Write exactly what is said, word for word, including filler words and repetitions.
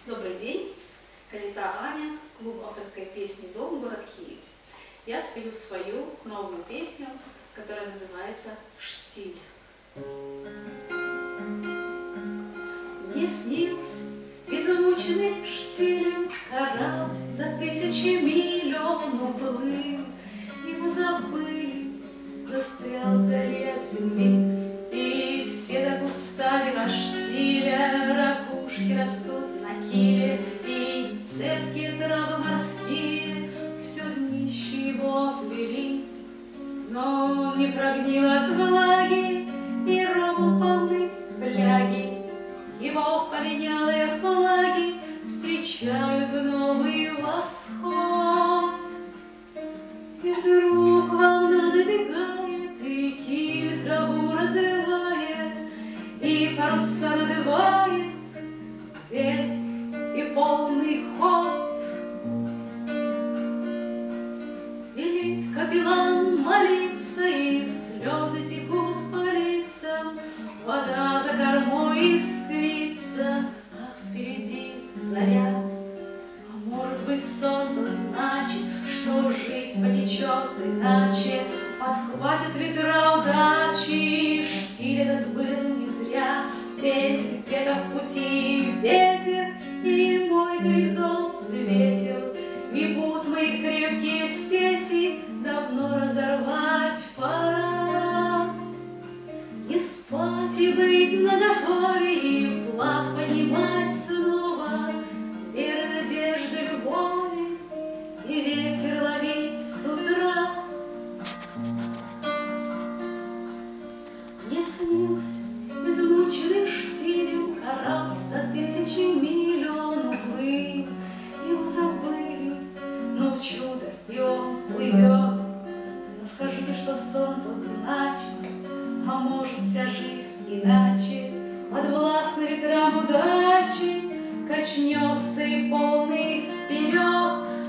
Добрый день, Калита Аня, клуб авторской песни «Дом», город Киев. Я спою свою новую песню, которая называется «Штиль». Мне снился измученный штилем корабль, за тысячи миль он уплыл. Его забыли, застрял вдали от земли, и все так устали от штиля. Ракушки растут на киле, и цепкие травы морские все днище его оплели. Но он не прогнил от влаги, и рому полны фляги. Его полинялые флаги встречают новый восход. И вдруг волна набегает, и киль траву разрывает, и паруса надувает ветер и полный ход. Велит капеллан молиться, и слезы текут по лицам. Вода за кормой искрится, а впереди заря. А может быть, сон тот значит, что жизнь потечет иначе, подхватит ветра удачи, и штиль этот был не зря. Ведь где-то в пути ветер, и мой горизонт светил, и будут мои крепкие сети давно разорвать пора. Не спать и быть наготове, и флаг поднимать снова, веры, надежды, любови, и ветер ловить с утра. Мне снился измученный штилем корабль, за тысячи миль он уплыл. Его забыли, но чудо, и он плывет. Расскажите, что сон тот значит, а может, вся жизнь иначе, подвластна ветрам удачи, качнется и полный вперед.